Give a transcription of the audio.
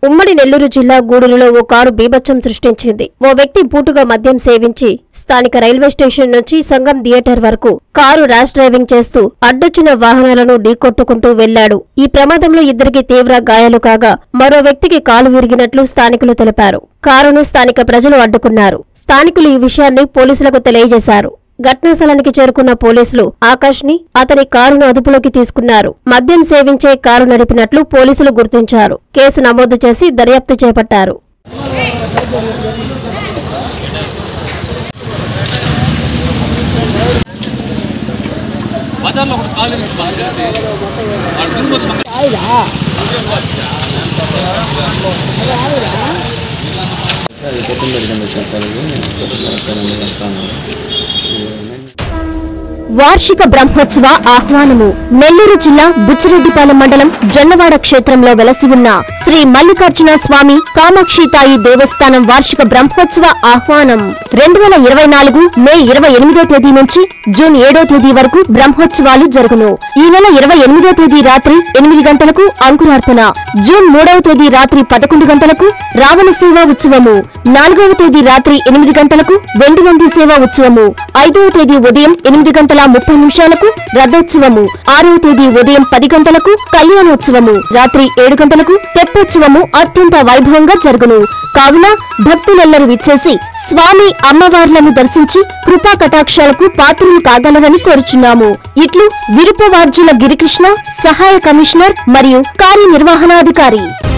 ఉమ్మడి నెల్లూరు జిల్లా గూడూరులో ఓ కారు బీభత్సం సృష్టించింది. ఓ వ్యక్తి బూటుగా మద్యం సేవించి స్థానిక రైల్వే స్టేషన్ నుంచి సంగం థియేటర్ వరకు కారు ర్యాష్ డ్రైవింగ్ చేస్తూ అడ్డొచ్చిన వాహనాలను ఢీకొట్టుకుంటూ వెళ్లాడు. ఈ ప్రమాదంలో ఇద్దరికి తీవ్ర గాయాలు కాగా మరో వ్యక్తికి కాలు విరిగినట్లు స్థానికులు తెలిపారు. కారును స్థానిక ప్రజలు అడ్డుకున్నారు. స్థానికులు ఈ విషయాన్ని పోలీసులకు తెలియజేశారు. ఘటనా స్థలానికి చేరుకున్న పోలీసులు ఆకాష్ ని అతని కారును అదుపులోకి తీసుకున్నారు. మద్యం సేవించే కారు నడిపినట్లు పోలీసులు గుర్తించారు. కేసు నమోదు చేసి దర్యాప్తు చేపట్టారు. వార్షిక బ్రహ్మోత్సవ ఆహ్వానము. నెల్లూరు జిల్లా బుచ్చిరెడ్డిపాలెం మండలం జొన్నవాడ క్షేత్రంలో వెలసి ఉన్న శ్రీ మల్లికార్జున స్వామి కామాక్షితాయి దేవస్థానం వార్షిక బ్రహ్మోత్సవ ఆహ్వానం 2024 మే 28వ తేదీ నుంచి జూన్ 7వ తేదీ వరకు బ్రహ్మోత్సవాలు జరుగును. ఈ నెల 28వ తేదీ రాత్రి 8 గంటలకు అంకురార్పణ, జూన్ 3వ తేదీ రాత్రి 11 గంటలకు రావణ సేవా ఉత్సవము, 4వ తేదీ రాత్రి 8 గంటలకు వెండివంది సేవా ఉత్సవము, 5వ తేదీ ఉదయం 8:30 రథోత్సవము, 6వ తేదీ ఉదయం 10 గంటలకు కళ్యాణోత్సవము, రాత్రి 7 గంటలకు తెప్పోత్సవము అత్యంత వైభవంగా జరుగును. కావున భక్తులెల్లరూ విచ్చేసి స్వామి అమ్మవార్లను దర్శించి కృపా కటాక్షాలకు పాత్రలు కాగలరని కోరుచున్నాము. ఇట్లు విరుపవార్జుల గిరికృష్ణ, సహాయ కమిషనర్ మరియు కార్యనిర్వహణాధికారి.